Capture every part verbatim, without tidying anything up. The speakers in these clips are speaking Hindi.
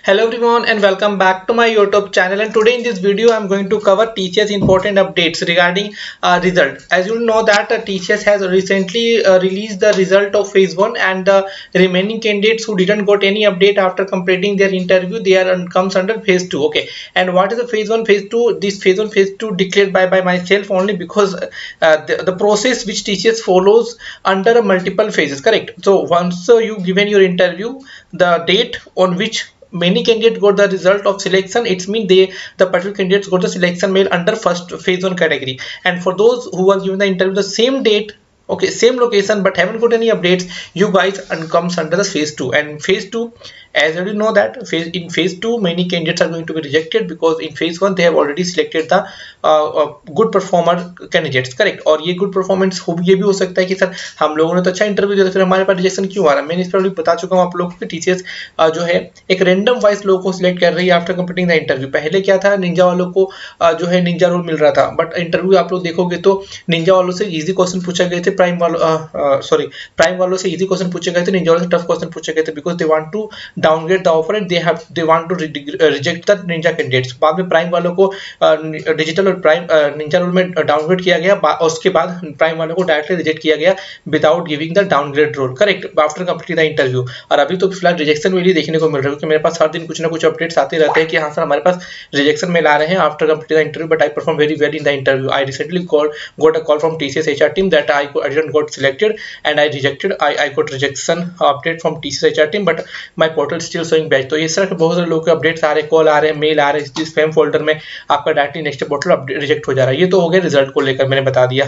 Hello everyone and welcome back to my YouTube channel, and today in this video I'm going to cover T C S important updates regarding uh, result. As you know that uh, T C S has recently uh, released the result of phase one, and the remaining candidates who didn't got any update after completing their interview, they are comes under phase two. Okay, and what is the phase one, phase two? This phase one, phase two declared by by myself only because uh, the, the process which T C S follows under multiple phases, correct? So once uh, you given your interview, the date on which many candidates got the result of selection, it's mean they the particular candidates got the selection mail under first phase one category. And for those who are given the interview the same date, okay, same location, but haven't got any updates, you guys and comes under the phase two. And phase two, as you already know that phase in phase two many candidates are going to be rejected because in phase one they have already selected the uh, uh, good performer candidates, correct? और ये good performance हो ये भी हो सकता है कि सर हम लोगों ने तो अच्छा इंटरव्यू दिया फिर हमारे पास रिजेक्शन क्यों आ रहा है। मैंने इस पर बता चुका हूँ आप लोगों को कि टीसीएस जो है एक रैंडम वाइज लोगों को सिलेक्ट कर रही है आफ्टर कंप्लीटिंग द इंटरव्यू। पहले क्या था, निंजा वालों को जो है निंजा रोल मिल रहा था, बट इंटरव्यू आप लोग देखोगे तो निंजा वालों से इजी क्वेश्चन पूछे गए थे, प्राइम वालों सॉरी प्राइम वालों से इजी क्वेश्चन पूछे गए थे, निंजा वालों से टफ क्वेश्चन पूछे गए थे because they want to downgrade the offer and they have they want to reject the ninja candidates. बाद में प्राइम वालों को डिजिटल और प्राइम निंजा रोल में डाउनग्रेड किया गया और उसके बाद प्राइम वालों को डायरेक्टली रिजेक्ट किया गया without giving the downgrade role, correct, after completing the interview. और अभी तो फिलहाल रिजेक्शन मेल ही देखने को मिल रहा है क्योंकि मेरे पास हर दिन कुछ ना कुछ अपडेट्स आते रहते हैं कि हाँ सर हमारे पास रिजेक्शन मेल आ रहे हैं after completing the interview, but I perform very well in the interview. I recently call got a call from T C S H R team that I, I didn't got selected and I rejected I, I got rejection update from T C S H R team, but my portal is still showing badge। तो इस तरह के बहुत सारे लोगों के अपडेट्स आ रहे हैं, कॉल आ रहे हैं, मेल आ रहे हैं, स्पैम फोल्डर में आपका डायरेक्टली नेक्स्ट पोर्टल रिजेक्ट हो जा रहा है। ये तो हो गया रिजल्ट को लेकर, मैंने बता दिया।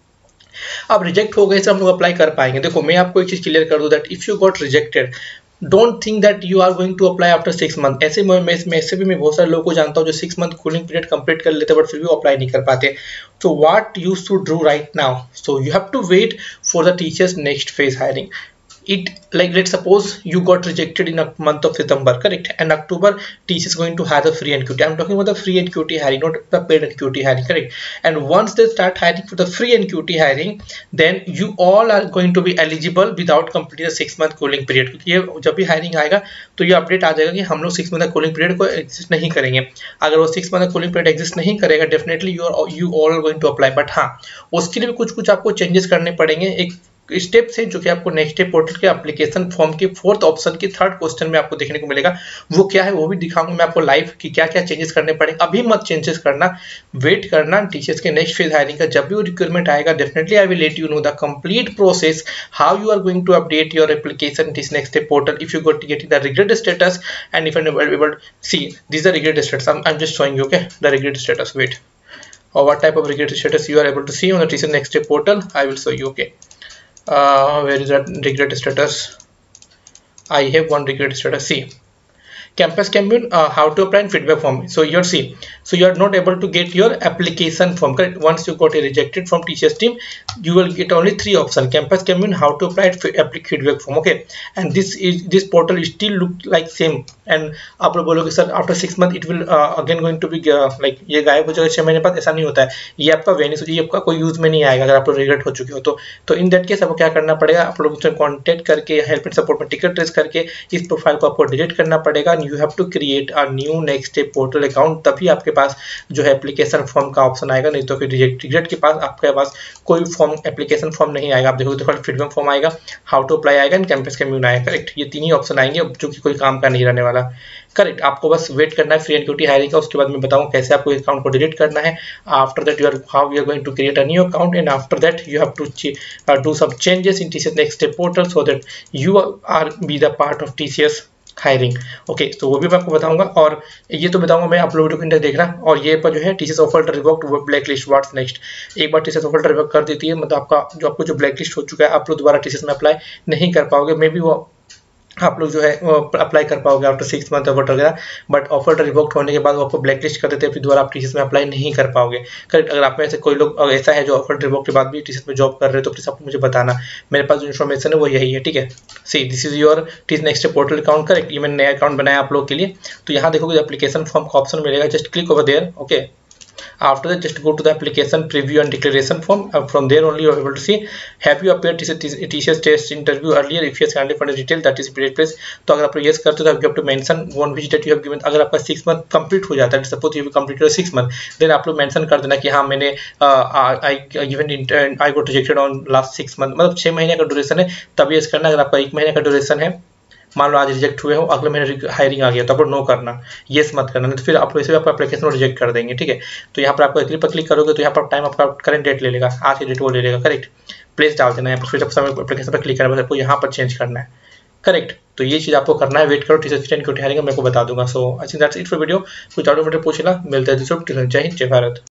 अब रिजेक्ट हो गए से हम लोग अप्लाई कर पाएंगे। देखो मैं आपको एक चीज क्लियर कर दूं that if you got rejected don't think that you are going to apply after six month. ऐसे में ऐसे भी मैं बहुत सारे लोगों को जानता हूँ जो six month cooling period complete कर लेते बट फिर भी अप्लाई नहीं कर पाते। तो what you should do right now, so you have to wait for the teachers next phase hiring. It like let's suppose you got rejected in a month of September, correct, and October T C S is going to hire the free N Q T. I'm talking about the free N Q T hiring, not the paid N Q T hiring, correct? And once they start hiring for the free N Q T hiring, then you all are going to be eligible without completing the six month cooling period। क्योंकि ये जब भी hiring आएगा तो ये अपडेट आ जाएगा कि हम लोग सिक्स मंथ का कूलिंग पीरियड को एग्जिस्ट नहीं करेंगे। अगर वो सिक्स मंथ का कूलिंग पीरियड एग्जिस्ट नहीं करेगा definitely you are you all going to apply, but हाँ उसके लिए भी कुछ कुछ आपको चेंजेस करने पड़ेंगे। एक स्टेप से जो कि आपको नेक्स्ट डे पोर्टल के एप्लीकेशन फॉर्म के फोर्थ ऑप्शन के थर्ड क्वेश्चन में आपको देखने को मिलेगा। वो क्या है वो भी दिखाऊंगा मैं आपको लाइव कि क्या क्या चेंजेस करने पड़ेंगे। अभी मत चेंजेस करना, वेट करना टीचर्स के नेक्स्ट फेज हायरिंग का। जब भी वो रिक्वायरमेंट आएगा definitely I will let you know the complete process how you are going to update your application this next day portal if you got getting the regret status and if you are able see this the regret status. I am just showing you okay the regret status, wait, or what type of regret status you are able to see on the T C S next day portal I will show you। Okay, uh, where is that regret status? I have one regret status. See, campus commune, uh, how to apply and feedback form. So you're see, so you are not able to get your application form, correct? Once you got a rejected from T C S team, you will get only three options: campus commune, how to apply it, applic feedback form। Okay, and this is this portal is still look like same। and आप लोग बोलोगे sir after six month it will again going to be like ये गायब हो जाएगा छह महीने बाद। ऐसा नहीं होता है, ये आपका वेनिस हो जाएगा, आपका कोई यूज में नहीं आएगा अगर आप लोग रिग्रेट हो चुके हो तो। तो इन दैट केस आपको क्या करना पड़ेगा, आप लोग कॉन्टेक्ट करके हेल्प एंड सपोर्ट में टिकट ट्रेस करके इस प्रोफाइल को आपको डिलीट करना पड़ेगा। You have to create a new next day portal account, तभी आपके पास जो है एप्लीकेशन फॉर्म का ऑप्शन आएगा, नहीं तो फिर रिजेक्ट रिजेक्ट के पास आपके पास कोई फॉर्म एप्लीकेशन फॉर्म नहीं आएगा। आप देखोगे तो फीडबैक फॉर्म आएगा, हाउ टू अप्लाई आएगा एंड कैंपस कम्यून आएगा, करेक्ट। ये तीन ही ऑप्शन आएंगे जो कि कोई काम का नहीं रहने वाला, करेक्ट। आपको बस वेट करना है free N Q T hiring का, उसके बाद मैं बताऊँ कैसे आपको अकाउंट को डिलीट करना है। After that you are how you are going to create a new account and after that you have to do some changes in TCS next day portal so that you are be the part of TCS hiring. Okay, तो वो भी मैं आपको बताऊंगा और ये तो बताऊंगा मैं। आप लोग वीडियो को इंटर देखना और ये पर जो है TCS offer revoked black list what's next. एक बार टीसीएस ऑफर रिवोक कर देती है मतलब आपका जो आपको जो ब्लैक लिस्ट हो चुका है आप लोग दोबारा टीसीएस में अप्लाई नहीं कर पाओगे। मे बी वो आप लोग जो है अप्लाई कर पाओगे आफ्टर सिक्स मंथ ऑफर वगैरह, बट ऑफर रिवोक्ड होने के बाद वो आपको ब्लैक लिस्ट कर देते हैं, फिर दोबारा आप टीसीएस में अप्लाई नहीं कर पाओगे, करेक्ट। अगर आप में से कोई लोग ऐसा है जो ऑफर रिवोक्ड के बाद भी टीसीएस में जॉब कर रहे हो तो प्लीज आप मुझे बताना, मेरे पास जो इन्फॉर्मेशन है वो यही है, ठीक है। See this is your TCS next portal account, correct. ये मैंने नया अकाउंट बनाया आप लोग के लिए। तो यहाँ देखोगे एप्लीकेशन फॉर्म का ऑप्शन मिलेगा, just click over there. Okay, After that, just go to the application preview and declaration form. Uh, from there only you are able to see have you appeared T C S test interview earlier. If yes, kindly find the detail that is period place. तो अगर आप yes करते हो तो you have to mention one which date you have given. अगर आपका six month complete हो जाता है, suppose you have completed six month, then आप लोग mention कर देना कि हाँ मैंने uh, I given I got rejected on last six month. मतलब छह महीने का ड्यूरेशन है तब yes करना. अगर आपका एक महीने का ड्यूरेशन है, मान लो आज रिजेक्ट हुए हो, अगले महीने हायरिंग आ गया तो आप नो करना, येस मत करना, नहीं तो फिर आप वैसे भी आपका एप्लीकेशन रिजेक्ट कर देंगे. ठीक है, तो यहाँ पर आपको एग्री पर क्लिक करोगे तो यहाँ पर टाइम आपका करंट डेट ले लेगा, आज की डेट वो ले लेगा. करेक्ट, प्लेस डाल देना है, फिर एप्लीकेशन पर क्लिक करना है, आपको यहाँ पर चेंज करना है. करेक्ट, तो ये चीज़ आपको करना है. वेट करो, टीचर टेन की हायरिंग मैं आपको बता दूंगा. So I think that's it for video. कुछ डाउट पूछना, मिलता है दूसरे. जय हिंद, जय भारत.